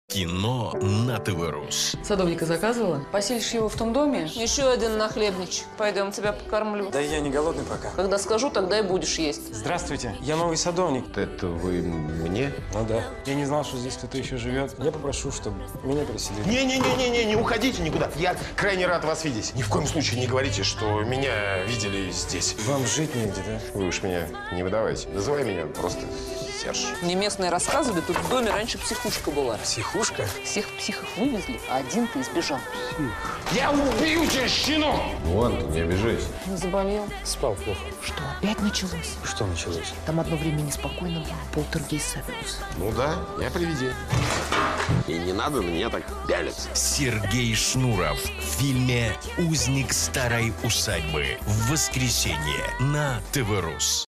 Кино на ТВ-Рус. Садовника заказывала? Поселишь его в том доме? Еще один нахлебничек. Пойдем, тебя покормлю. Да я не голодный пока. Когда скажу, тогда и будешь есть. Здравствуйте, я новый садовник. Это вы мне? Ну да. Я не знал, что здесь кто-то еще живет. Я попрошу, чтобы меня переселили. Не уходите никуда. Я крайне рад вас видеть. Ни в коем случае не говорите, что меня видели здесь. Вам жить негде, да? Вы уж меня не выдавайте. Называй меня просто Серж. Мне местные рассказывали, тут в доме раньше психушка была. Психушка? Всех психов вывезли, а один-то избежал. Я убью тебя, щенок! Вон, ты не обижайся. Не заболел. Спал плохо. Что, опять началось? Что началось? Там одно время неспокойно было. Полтергейст Савелус. Ну да, я привидение. И не надо на меня так пялиться. Сергей Шнуров в фильме «Узник старой усадьбы» в воскресенье на ТВ-Рус.